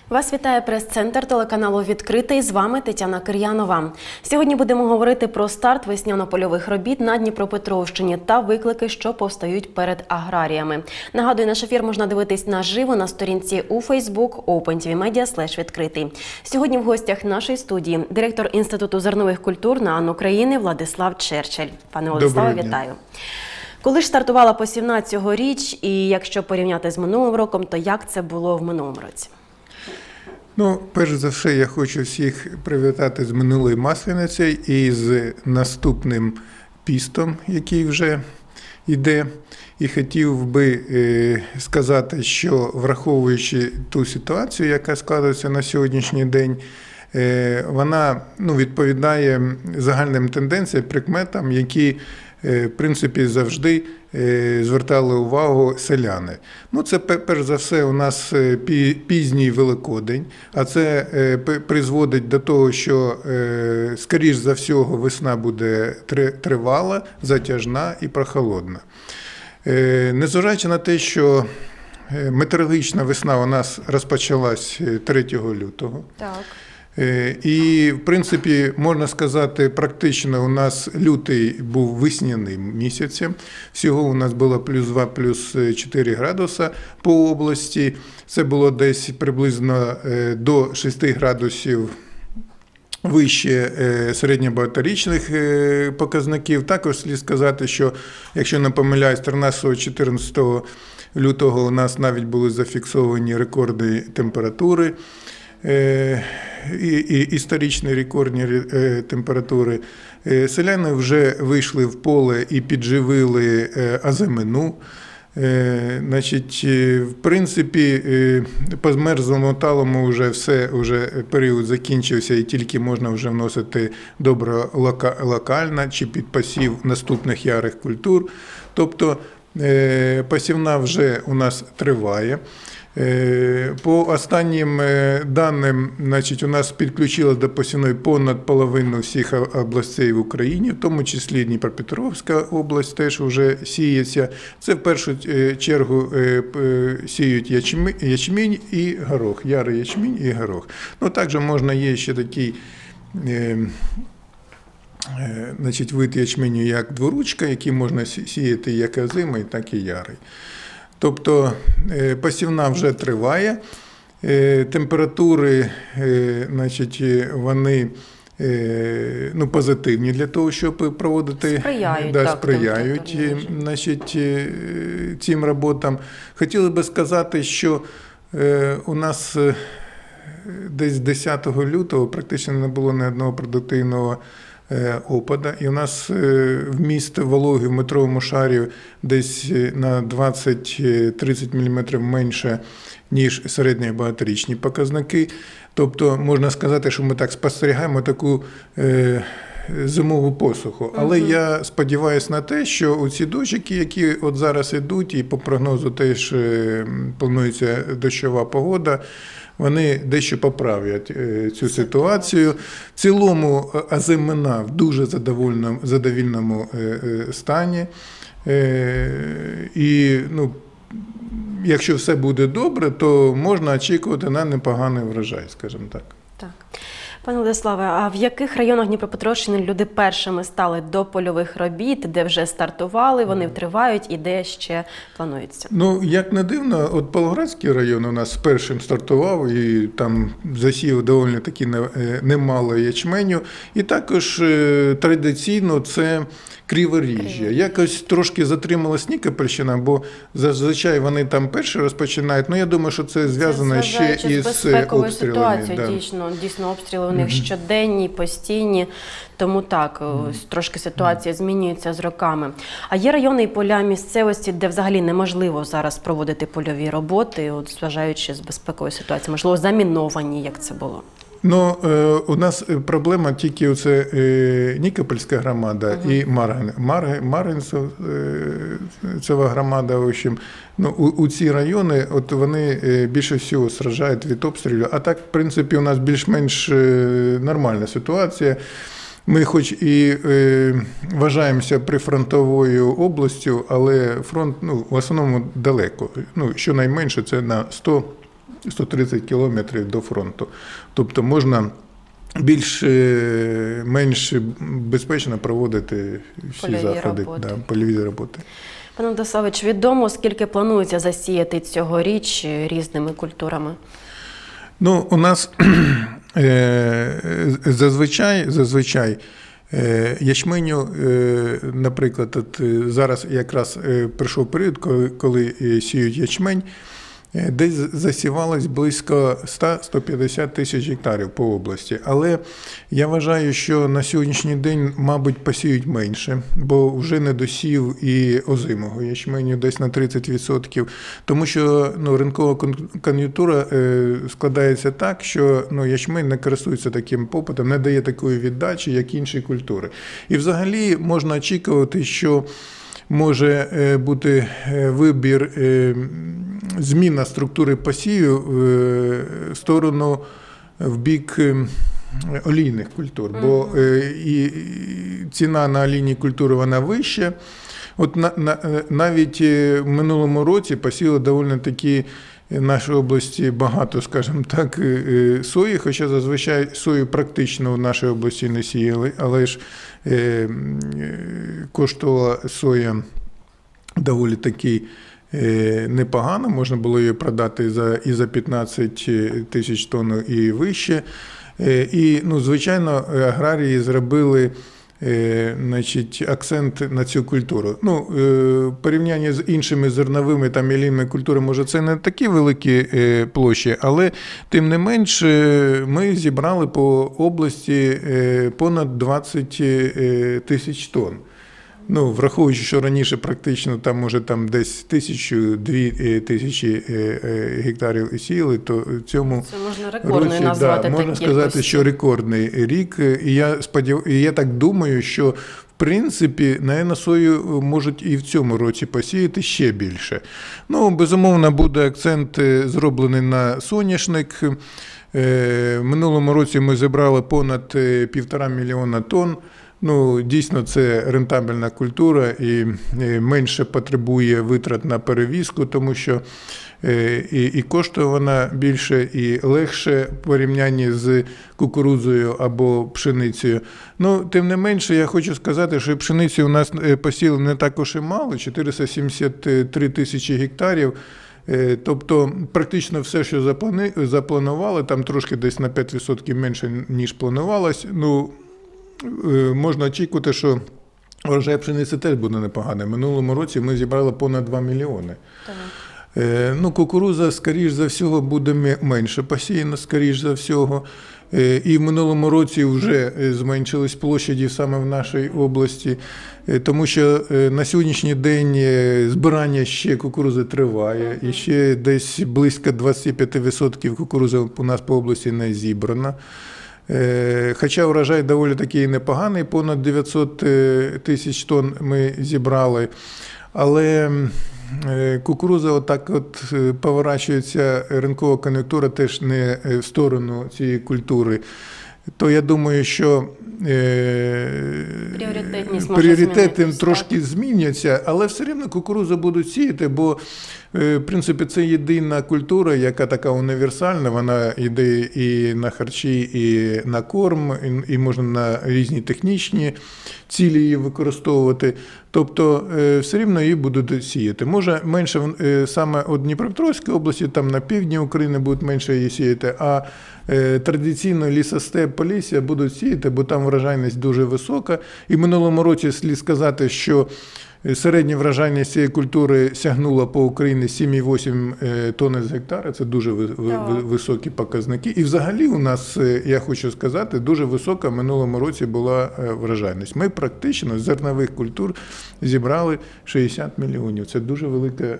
Вас вітає прес-центр телеканалу «Відкритий». З вами Тетяна Кир'янова. Сьогодні будемо говорити про старт весняно-польових робіт на Дніпропетровщині та виклики, що повстають перед аграріями. Нагадую, наш ефір можна дивитись наживо на сторінці у Facebook OpenTVMedia/відкритий. Сьогодні в гостях нашої студії директор Інституту зернових культур НААН України Владислав Черчель. Пане Владиславе, вітаю. Коли ж стартувала посівна цьогоріч і якщо порівняти з минулим роком, то як це було в минулому році? Ну, перш за все, я хочу всіх привітати з минулою Масленицею і з наступним пістом, який вже йде. І хотів би сказати, що враховуючи ту ситуацію, яка складається на сьогоднішній день, вона відповідає загальним тенденціям, прикметам, які в принципі завжди звертали увагу селяни. Це перш за все у нас пізній Великодень, а це призводить до того, що скоріш за всього весна буде тривала, затяжна і прохолодна. Незважаючи на те, що метеорологічна весна у нас розпочалась 3 лютого. Так. І, в принципі, можна сказати, практично у нас лютий був весняним місяцем. Всього у нас було +2, +4 градуса по області. Це було десь приблизно до 6 градусів вище середньобагаторічних показників. Також слід сказати, що, якщо не помиляюсь, 13-14 лютого у нас навіть були зафіксовані рекорди температури. І історичні рекордні температури. Селяни вже вийшли в поле і підживили озимину. В принципі, по змерзлому талому вже період закінчився і тільки можна вже вносити добро локально чи під посів наступних ярих культур. Тобто посівна вже у нас триває. По останнім даним, у нас підключилось до посівної понад половину всіх областей в Україні, в тому числі Дніпропетровська область теж вже сіється. Це в першу чергу сіють ячмінь і горох, ярий ячмінь і горох. Також можна є ще такий вид ячменю, як дворучка, який можна сіяти як озимий, так і ярий. Тобто посівна вже триває, температури, вони позитивні для того, щоб проводити, сприяють цим роботам. Хотіли би сказати, що у нас десь 10 лютого практично не було ні одного продуктивного опада, і у нас вміст вологи в метровому шарі десь на 20-30 мм менше, ніж середні багаторічні показники. Тобто, можна сказати, що ми так спостерігаємо таку зимову посуху. Але я сподіваюся на те, що оці дощики, які от зараз йдуть, і по прогнозу теж планується дощова погода, вони дещо поправлять цю ситуацію. В цілому озимина в дуже задовільному стані. І якщо все буде добре, то можна очікувати на непоганий врожай, скажімо так. Так. Пане Владиславе, а в яких районах Дніпропетровщини люди першими стали до польових робіт, де вже стартували, вони тривають і де ще планується? Як не дивно, от Павлоградський район у нас першим стартував і там засів доволі таки немало ячменю. І також традиційно це Криворіжжя. Якось трошки затрималась Нікопольщина, бо зазвичай вони там перші розпочинають. Я думаю, що це зв'язано ще із безпековою ситуацією. Дійсно, обстріли у них щоденні, постійні. Тому так, трошки ситуація змінюється з роками. А є райони і поля місцевості, де взагалі неможливо зараз проводити польові роботи, зважаючи з безпековою ситуацією? Можливо, заміновані, як це було? У нас проблема тільки оце Нікопольська громада і Мар'їнцева громада. В общем, у ці райони вони більше всього страждають від обстрілів. А так, в принципі, у нас більш-менш нормальна ситуація. Ми хоч і вважаємося прифронтовою областю, але фронт в основному далеко. Щонайменше це на 100 130 кілометрів до фронту. Тобто можна менш безпечно проводити всі Польові заходи, роботи. польові роботи. Пане Владиславович, відомо, скільки планується засіяти цьогоріч різними культурами? Ну, у нас зазвичай ячменю, наприклад, от зараз якраз прийшов період, коли сіють ячмень, десь засівалось близько 100-150 тисяч гектарів по області. Але я вважаю, що на сьогоднішній день, мабуть, посіють менше, бо вже недосів і озимого ячменю десь на 30%. Тому що ринкова кон'юнктура складається так, що ячмень не користується таким попитом, не дає такої віддачі, як інші культури. І взагалі можна очікувати, що може бути вибір, зміна структури посіву в сторону, в бік олійних культур, бо і ціна на олійні культури вона вища. От навіть в минулому році посіяли доволі такі в нашій області багато, скажімо так, сої, хоча зазвичай сою практично в нашій області не сіяли, але ж коштувала соя доволі таки непогано, можна було її продати і за 15 тисяч тонн і вище. І, звичайно, аграрії зробили акцент на цю культуру. В порівнянні з іншими зерновими та мілійними культурами, може, це не такі великі площі, але тим не менш ми зібрали по області понад 20 тисяч тонн. Враховуючи, що раніше практично там десь 1000-2 тисячі гектарів сіяли, то в цьому це можна рекордною назвати. Можна сказати, що рекордний рік. І я так думаю, що в принципі, на сою можуть і в цьому році посіяти ще більше. Безумовно, буде акцент зроблений на соняшник. В минулому році ми зібрали понад 1,5 мільйона тонн. Дійсно, це рентабельна культура і менше потребує витрат на перевізку, тому що і коштує вона більше, і легше в порівнянні з кукурудзою або пшеницею. Тим не менше, я хочу сказати, що пшениці у нас посіяли не також і мало, 473 тисячі гектарів. Тобто практично все, що запланували, там трошки десь на 5% менше, ніж планувалось. Можна очікувати, що врожай пшениці теж буде непоганий. Минулому році ми зібрали понад 2 мільйони. Кукурудза, скоріш за всього, буде менше посіяна, скоріш за всього. І в минулому році вже зменшились площаді саме в нашій області, тому що на сьогоднішній день збирання ще кукурудзи триває, і ще десь близько 25% кукурудзи у нас по області не зібрано. Хоча урожай доволі такий непоганий, понад 900 тисяч тонн ми зібрали, але кукурудза отак поворачується, ринкова кон'юнктура теж не в сторону цієї культури. То я думаю, що пріоритети трошки зміняться, але все рівно кукурудзу будуть сіяти, бо в принципі це єдина культура, яка така універсальна, вона йде і на харчі, і на корм, і можна на різні технічні цілі її використовувати. Тобто все рівно її будуть сіяти. Може менше саме у Дніпропетровській області, там на півдні України будуть менше її сіяти, а традиційно лісостеп, Полісся будуть сіяти, бо там врожайність дуже висока. І в минулому році слід сказати, що середня врожайність цієї культури сягнула по Україні 7,8 тонни з гектара. Це дуже високі показники. І взагалі у нас, я хочу сказати, дуже висока в минулому році була врожайність. Ми практично з зернових культур зібрали 60 мільйонів. Це дуже велика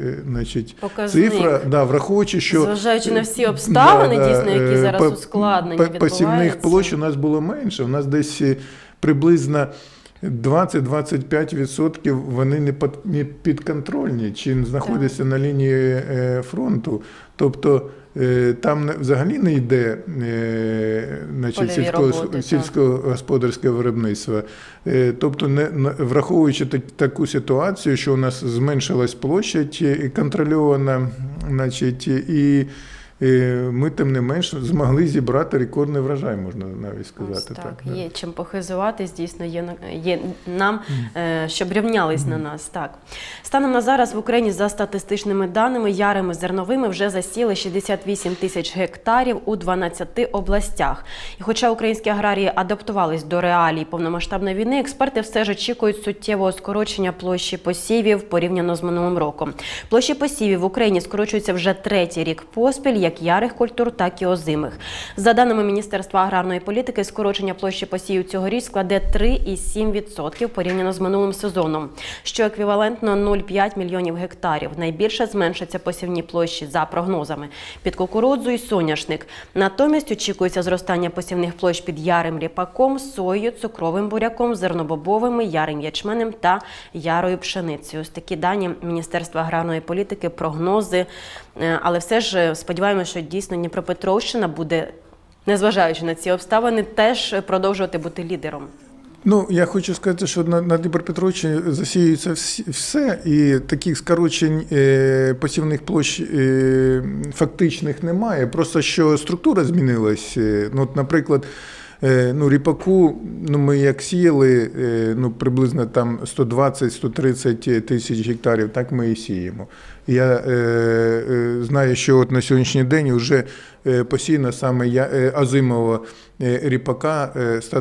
цифра. Враховуючи, що... Зважаючи на всі обставини, дійсно, які зараз ускладнені відбуваються. Посівних площ у нас було менше. У нас десь приблизно 20-25% вони не підконтрольні, чи знаходяться на лінії фронту. Тобто там взагалі не йде сільськогосподарське виробництво. Тобто, враховуючи таку ситуацію, що у нас зменшилась площадь контрольована, і ми, тим не менш, змогли зібрати рекордний врожай, можна навіть сказати. Так, є чим похизуватись, дійсно, є нам, щоб рівнялись на нас. Так. Станом на зараз в Україні, за статистичними даними, ярими зерновими вже засіли 68 тисяч гектарів у 12 областях. І хоча українські аграрії адаптувались до реалій повномасштабної війни, експерти все ж очікують суттєвого скорочення площі посівів порівняно з минулим роком. Площі посівів в Україні скорочуються вже третій рік поспіль, як ярих культур, так і озимих. За даними Міністерства аграрної політики, скорочення площі посівів цьогоріч складе 3,7% порівняно з минулим сезоном, що еквівалентно 0,5 мільйонів гектарів. Найбільше зменшаться посівні площі за прогнозами під кукурудзу і соняшник. Натомість очікується зростання посівних площ під ярим ріпаком, соєю, цукровим буряком, зернобобовими, ярим ячменем та ярою пшеницею. Ось такі дані Міністерства аграрної політики, прогнози. Але все ж сподіваємося, що дійсно Дніпропетровщина буде, незважаючи на ці обставини, теж продовжувати бути лідером. Ну, я хочу сказати, що на Дніпропетровщині засіюється все, і таких скорочень посівних площ фактичних немає. Просто що структура змінилась. Ну, от, наприклад, ріпаку, ми як сіяли, приблизно там 120-130 тисяч гектарів, так ми і сіємо. Я знаю, що от на сьогоднішній день вже посіяно саме озимого ріпака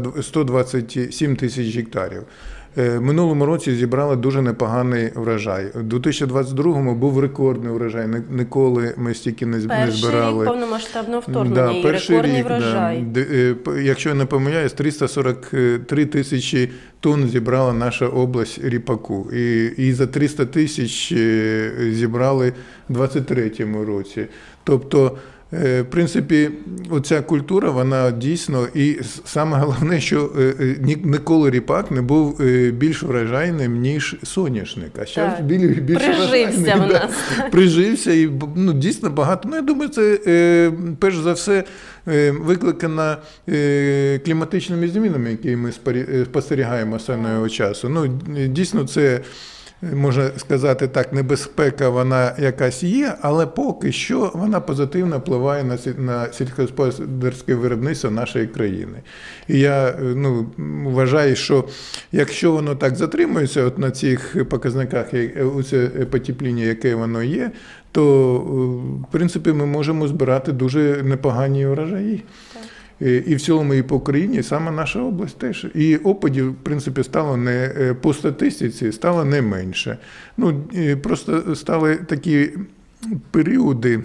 127 тисяч гектарів. В минулому році зібрали дуже непоганий врожай. У 2022-му був рекордний врожай. Ніколи ми стільки не збирали. Перший рік повномасштабного вторгнення і рекордний врожай. Якщо я не помиляюсь, 343 тисячі тонн зібрала наша область ріпаку. І за 300 тисяч зібрали у 2023 році. Тобто, в принципі, оця культура, вона дійсно, і саме головне, що ніколи ріпак не був більш врожайним, ніж соняшник. А зараз більш прижився в нас. Прижився і дійсно багато. Я думаю, це перш за все викликано кліматичними змінами, які ми спостерігаємо останнього часу. Дійсно, це, можна сказати так, небезпека вона якась є, але поки що вона позитивно впливає на сільськогосподарське виробництво нашої країни. І я вважаю, що якщо воно так затримується от на цих показниках, оце потепління, яке воно є, то, в принципі, ми можемо збирати дуже непогані врожаї. І в цілому і по Україні, і саме наша область теж. І опадів, в принципі, стало не по статистиці, стало не менше. Просто стали такі періоди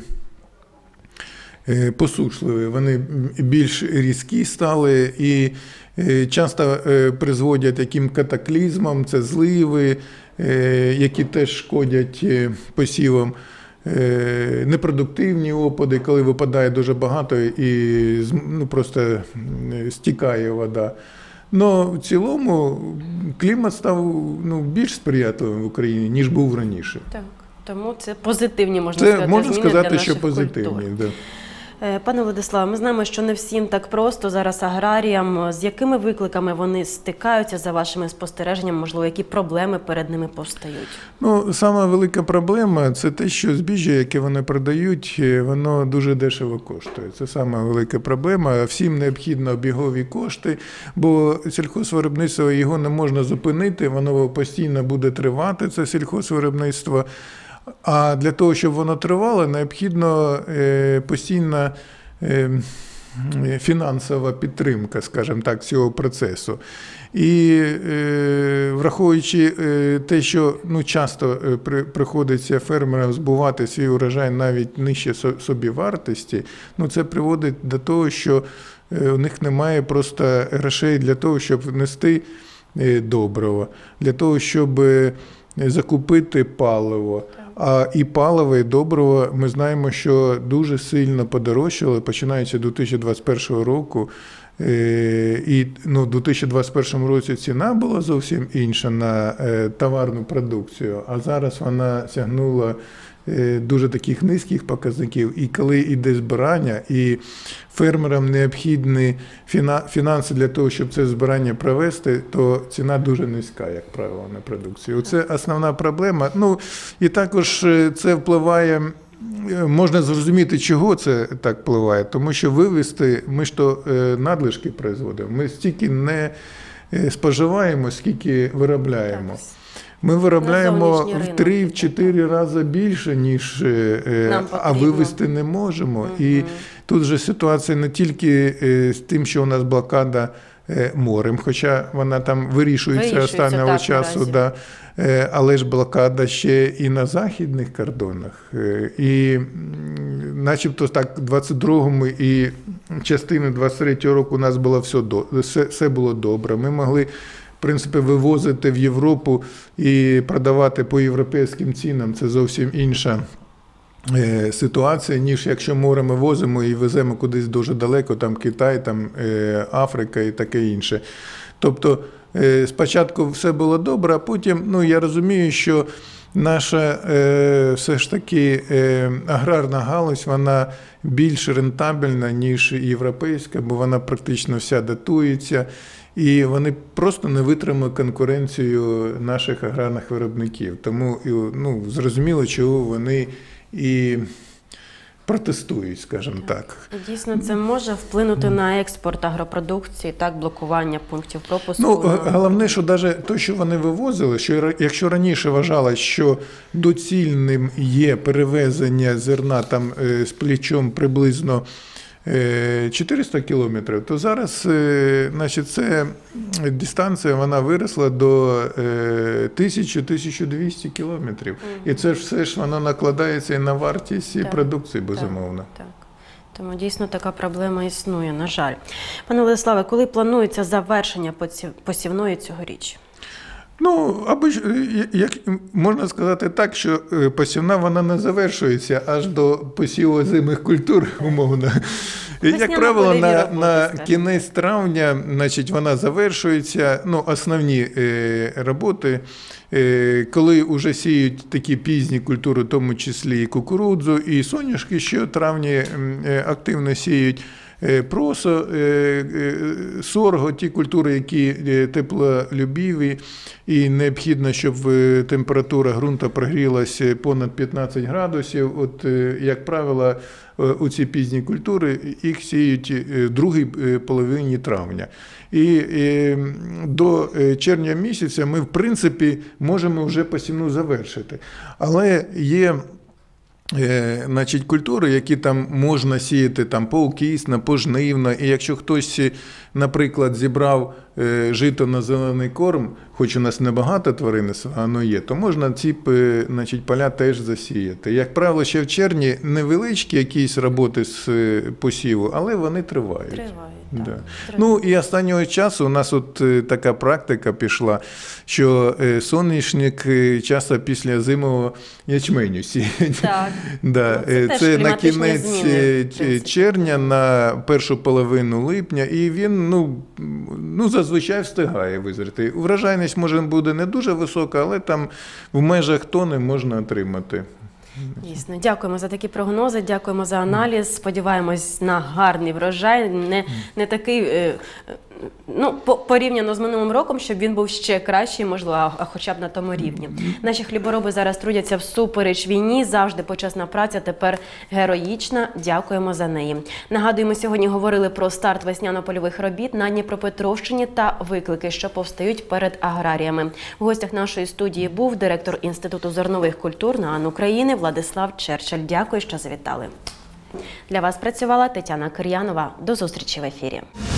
посушливі, вони більш різкі стали і часто призводять яким катаклізмам, це зливи, які теж шкодять посівам. Непродуктивні опади, коли випадає дуже багато і просто стікає вода. Но в цілому клімат став більш сприятливим в Україні, ніж був раніше. Так, тому це позитивні, можна сказати, можна зміни сказати, для наших що позитивні, культур. да. Пане Владиславе, ми знаємо, що не всім так просто зараз аграріям. З якими викликами вони стикаються за вашими спостереженнями? Можливо, які проблеми перед ними постають? Сама велика проблема – це те, що збіжжя, яке вони продають, воно дуже дешево коштує. Це сама велика проблема. Всім необхідно обігові кошти, бо сільхозвиробництво його не можна зупинити, воно постійно буде тривати, це сільхозвиробництво. А для того, щоб воно тривало, необхідно постійна фінансова підтримка, скажімо так, цього процесу. І враховуючи те, що часто приходиться фермерам збувати свій урожай навіть нижче собівартості, це приводить до того, що у них немає просто грошей для того, щоб внести добрива, для того, щоб закупити паливо. І паливо, і добриво, ми знаємо, що дуже сильно подорожчало, починаючи з 2021 року. І в 2021 році ціна була зовсім інша на товарну продукцію, а зараз вона сягнула дуже таких низьких показників. І коли йде збирання, і фермерам необхідні фінанси для того, щоб це збирання провести, то ціна дуже низька, як правило, на продукцію. Це основна проблема. І також це впливає можна зрозуміти, чого це так впливає, тому що вивезти, ми ж то надлишки производимо, ми стільки не споживаємо, скільки виробляємо. Так. Ми виробляємо зовнішній в ринок. 3-4 рази більше, ніж, а вивезти не можемо. І тут же ситуація не тільки з тим, що у нас блокада морем, хоча вона там вирішується останнього так, часу, да, але ж блокада ще і на західних кордонах. І начебто так 22-му і частини 23-го року у нас було все було добре. Ми могли в принципі, вивозити в Європу і продавати по європейським цінам – це зовсім інша ситуація, ніж якщо морем ми возимо і веземо кудись дуже далеко, там Китай, там Африка і таке інше. Тобто спочатку все було добре, а потім, я розумію, що наша все ж таки аграрна галузь, вона більш рентабельна, ніж європейська, бо вона практично вся датується. І вони просто не витримують конкуренцію наших аграрних виробників. Тому зрозуміло, чого вони і протестують, скажімо так. Дійсно, це може вплинути на експорт агропродукції, так, блокування пунктів пропуску? Головне, що навіть те, що вони вивозили, що якщо раніше вважалось, що доцільним є перевезення зерна там з плечом приблизно 400 кілометрів, то зараз, значить, це дистанція, вона виросла до 1000-1200 кілометрів. І це все ж воно накладається і на вартість продукції, безумовно. Так. Тому дійсно така проблема існує, на жаль. Пане Владиславе, коли планується завершення посівної цьогоріч? Як можна сказати так, що посівна вона не завершується аж до посіву озимих культур, умовно. Як правило, на кінець травня, значить, вона завершується, основні роботи, коли вже сіють такі пізні культури, в тому числі і кукурудзу, і соняшки, що в травні активно сіють. Просо, сорго, ті культури, які теплолюбиві і необхідно, щоб температура ґрунту прогрілася понад 15 градусів. От, як правило, у ці пізні культури їх сіють в другій половині травня. І до червня місяця ми, в принципі, можемо вже посівну завершити. Але є значить, культури, які там можна сіяти там поукісно, пожнивно, і якщо хтось, наприклад, зібрав жито на зелений корм, хоч у нас небагато тваринництва, воно є, то можна ці, значить, поля теж засіяти. Як правило, ще в червні невеличкі якісь роботи з посіву, але вони тривають. Да. І останнього часу у нас от така практика пішла, що соняшник часто після зимового ячменю сіють. Так. Да. Це на кінець червня, на першу половину липня, і він зазвичай встигає визріти. Врожайність може буде не дуже висока, але там в межах тони можна отримати. Дійсно. Дякуємо за такі прогнози, дякуємо за аналіз. Сподіваємось на гарний врожай, не такий, порівняно з минулим роком, щоб він був ще кращий, можливо, а хоча б на тому рівні. Наші хлібороби зараз трудяться всупереч війні, завжди почесна праця, тепер героїчна. Дякуємо за неї. Нагадуємо, сьогодні говорили про старт весняно-польових робіт на Дніпропетровщині та виклики, що повстають перед аграріями. В гостях нашої студії був директор Інституту зернових культур НААН України Владислав Черчель. Дякую, що завітали. Для вас працювала Тетяна Кир'янова. До зустрічі в ефірі.